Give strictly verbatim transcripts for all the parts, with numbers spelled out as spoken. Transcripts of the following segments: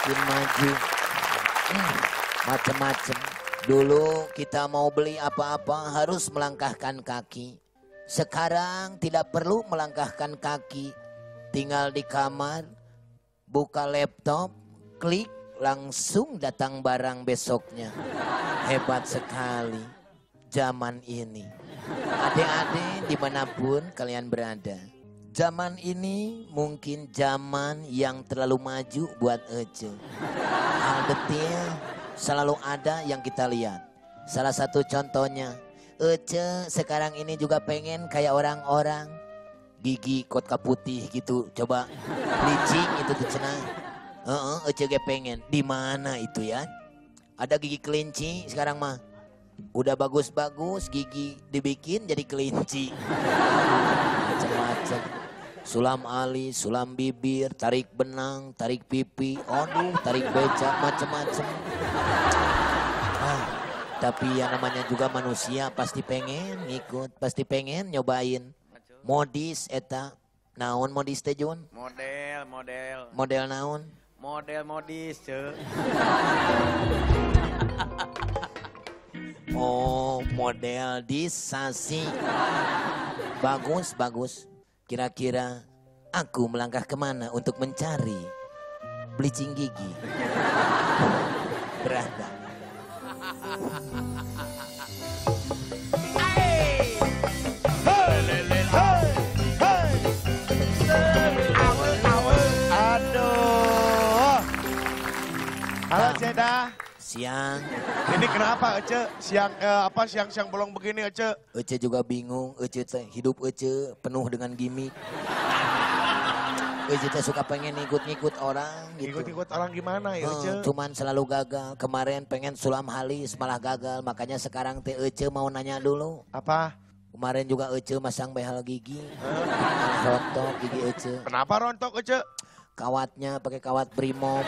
makin maju. Hmm, macem-macem. Dulu kita mau beli apa-apa harus melangkahkan kaki. Sekarang tidak perlu melangkahkan kaki. Tinggal di kamar, buka laptop, klik, langsung datang barang besoknya. Hebat sekali zaman ini. Adik-adik dimanapun kalian berada. Zaman ini mungkin zaman yang terlalu maju buat Ece. Hal detil selalu ada yang kita lihat. Salah satu contohnya, Ece sekarang ini juga pengen kayak orang-orang. Gigi kotka putih gitu, coba bleaching itu tuh cenah. Heeh, Ece ge pengen. Di mana itu ya? Ada gigi kelinci sekarang mah. Udah bagus-bagus gigi dibikin jadi kelinci. Macam-macam. Sulam alis, sulam bibir, tarik benang, tarik pipi, aduh, tarik beca, macem-macem. Ah, tapi yang namanya juga manusia pasti pengen ngikut, pasti pengen nyobain. Modis eta, naon modis teh Jun? Model, model. Model naon? Model modis, ce. Oh, model disasi. Bagus, bagus. Kira-kira aku melangkah kemana untuk mencari bleaching gigi? Berada. Aduh. Halo Ceda. Siang. Ini kenapa Ece siang eh, apa siang-siang bolong begini Ece? Ece juga bingung. Ece teh hidup Ece penuh dengan gimmick. Ece teh suka pengen ngikut-ngikut orang gitu. Ikut-ikut orang gimana ya Ece? Hmm, cuman selalu gagal. Kemarin pengen sulam halis malah gagal. Makanya sekarang teh Ece mau nanya dulu. Apa? Kemarin juga Ece masang behel gigi. Malah rontok gigi Ece. Kenapa rontok Ece? Kawatnya pakai kawat Brimob.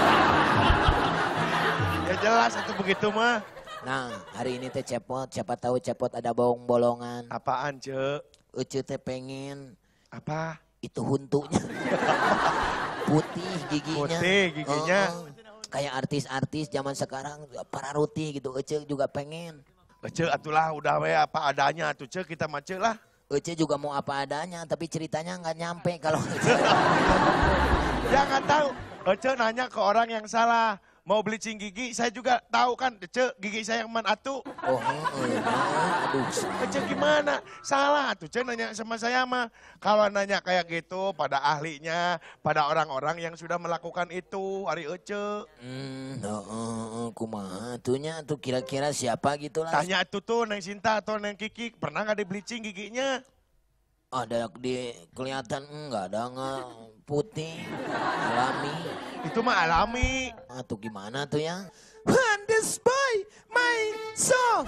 Ya jelas itu begitu mah. Nah, hari ini teh cepot, siapa tahu cepot ada bawang bolongan. Apaan Ce? Ece teh pengen Apa? itu huntunya. Putih giginya. Putih giginya. Oh, oh. Kayak artis-artis zaman sekarang para rutih gitu. Ece juga pengen. Ece atulah udah we apa adanya tuh Ce, kita mah Ce lah. Ece juga mau apa adanya, tapi ceritanya nggak nyampe kalau Ece. Jangan tahu. Ece nanya ke orang yang salah. Mau bleaching gigi, saya juga tahu kan, Ece, gigi saya yang mana atuh. Oh, heeh, nah, aduh. Ece gimana? Salah tuh, Ece nanya sama saya mah. Kalau nanya kayak gitu pada ahlinya, pada orang-orang yang sudah melakukan itu, hari Ece. Hmm, heeh, kumaha atunya tuh kira-kira siapa gitu lah. Tanya itu tuh, Neng Sinta atau Neng Kiki, pernah nggak di bleaching giginya? Ada di kelihatan enggak ada enggak putih alami. Itu mah alami. Atau gimana tuh ya? This boy my soul.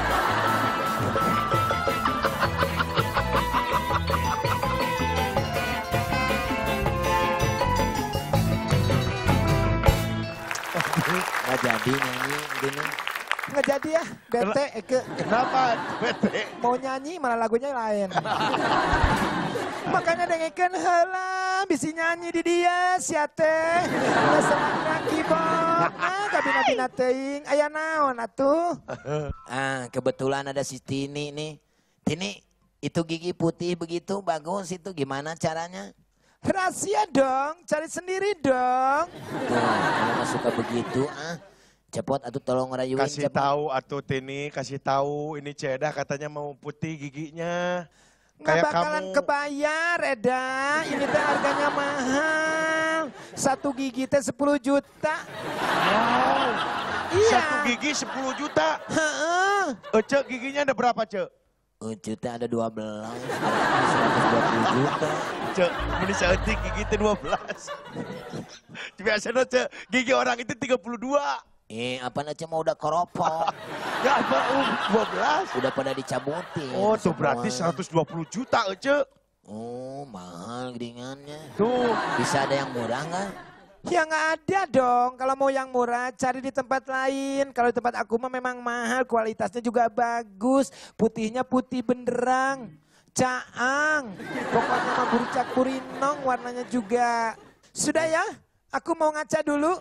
Nggak jadi nyanyi gini. Nggak jadi ya, bete Eke. Kenapa bete? Mau nyanyi malah lagunya lain. Makanya dengekeun heula bisi nyanyi di dia sia teh. Senang kaki bok. Ah kabina-bina teuing aya naon atuh? Ah, kebetulan ada si Tini nih. Tini, itu gigi putih begitu bagus itu gimana caranya? Rahasia dong, cari sendiri dong. Tuh, kalau nggak suka begitu ah. Cepot atuh tolong rayuin Kasih cepot. tahu atuh Tini, kasih tahu ini Ceda katanya mau putih giginya. Nggak Kayak bakalan kamu. kebayar Eda, ini teh harganya mahal. Satu gigi teh sepuluh juta. Wow. Iya. Satu gigi sepuluh juta. Heeh. Ece giginya ada berapa Ce? Ucu teh ada dua belas, seratus dua puluh juta. Ce, ini seetik gigi teh dua belas. Biasanya Ce, gigi orang itu tiga puluh dua. Eh, apa aja mau udah keropok. Ya apa, um, dua belas. Udah pada dicabutin. Oh, tuh semua. berarti seratus dua puluh juta, Ece. Oh, mahal geringannya. Tuh. Bisa ada yang murah nggak? Ya nggak ada dong, kalau mau yang murah cari di tempat lain. Kalau di tempat aku mah memang mahal, kualitasnya juga bagus. Putihnya putih benderang, caang. Pokoknya mah burcak burinong warnanya juga. Sudah ya, Aku mau ngaca dulu.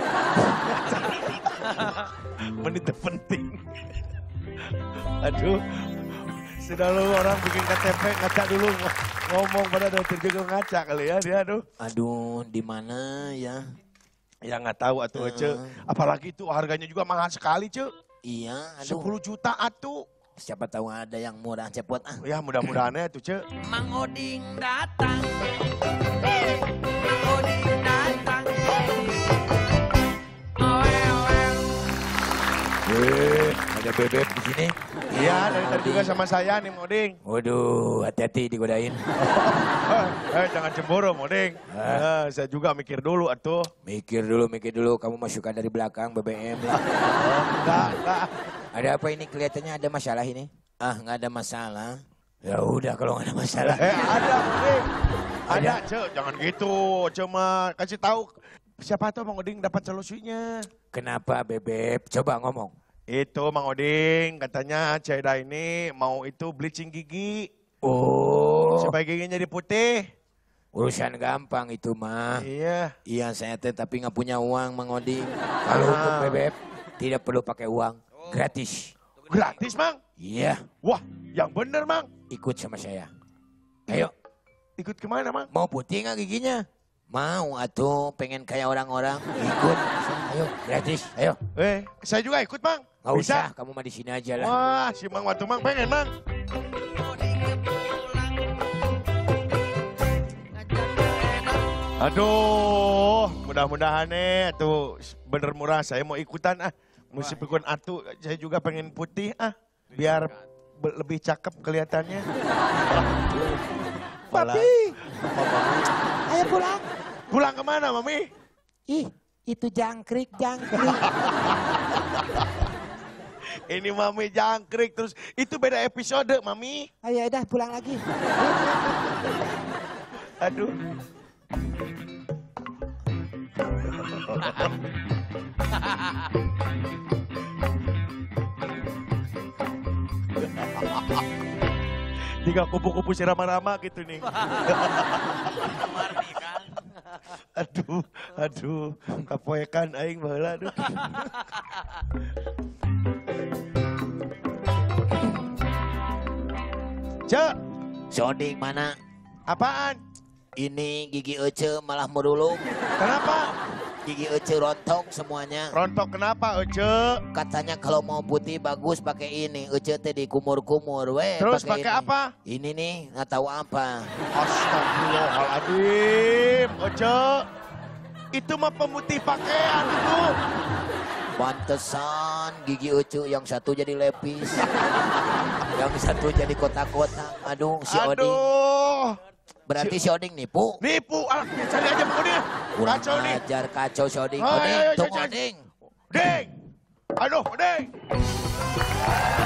Menit penting. Aduh. Sudah lu orang bikin K T P ngaca dulu ngomong pada dokter juga ngaca kali ya dia aduh. Aduh, di mana ya? Ya nggak tahu atuh uh. Ce. Apalagi itu harganya juga mahal sekali Ce. Iya, aduh. sepuluh juta atuh. Siapa tahu ada yang murah cepot ah. Ya mudah-mudahan ya tuh Ce. Mang Oding datang. Mang Oding datang. Oel, oel. Eh, Ada bebek di sini. iya dari tadi juga sama saya nih Moding. Waduh, hati-hati digodain. eh jangan cemburu Moding. Eh, saya juga mikir dulu atuh. Mikir dulu, mikir dulu. Kamu masukkan dari belakang B B M lah. Oh, enggak, enggak. Ada apa ini? Kelihatannya ada masalah ini. Ah, nggak ada masalah. Ya udah kalau nggak ada masalah. Eh ada Moding. Ada, Ce, jangan gitu. Cuma kasih tahu siapa tahu Mang Oding dapat solusinya. Kenapa Bebek? Coba ngomong. Itu Mang Oding katanya Ceda ini mau itu bleaching gigi. Oh, Supaya giginya jadi putih. urusan gampang itu mah. Iya. Iya saya teh tapi nggak punya uang Mang Oding. Kalau untuk Bebek tidak perlu pakai uang, gratis. Gratis Mang? Iya, Wah yang bener Mang. ikut sama saya. Ayo, Ikut kemana Mang? mau putih nggak giginya? Mau atuh, pengen kayak orang-orang. Ikut, ayo gratis, ayo. Eh saya juga ikut Mang. Nggak Bisa? usah, kamu mah di sini aja lah. Wah si Mang Watu Mang pengen Mang. Aduh, mudah-mudahan nih tuh bener murah. Saya mau ikutan ah. Mesti pikun atu, saya juga pengen putih ah. Biar be- lebih cakep kelihatannya. Papi, ayo pulang. Pulang kemana Mami? Ih, itu jangkrik, jangkrik. Ini Mami jangkrik terus. Itu beda episode Mami. Ayo udah pulang lagi. Aduh. Jika kupu-kupu si Rama-Rama gitu nih. Aduh, aduh, kapoekan aing baheula aduh. Cek, Soding mana? apaan? Ini gigi Ece malah merulung. Kenapa? Gigi Ece rontok semuanya. Rontok kenapa, Ece? Katanya kalau mau putih bagus pakai ini. Ece teh dikumur-kumur weh. Terus pakai ini. apa? Ini nih nggak tahu apa. Astagfirullahaladzim, Ece. Itu mah pemutih pakaian itu. Pantesan gigi Ece yang satu jadi lepis. Yang satu jadi kotak-kotak. Aduh si Oding. Aduh. Berarti si Oding nipu. Nipu, ah, cari aja mau dia. Kurang Kacau nih. ajar kacau si Oding. Ayo, Oding, ayo, tunggu cari. Oding. Ding. Aduh, Ding.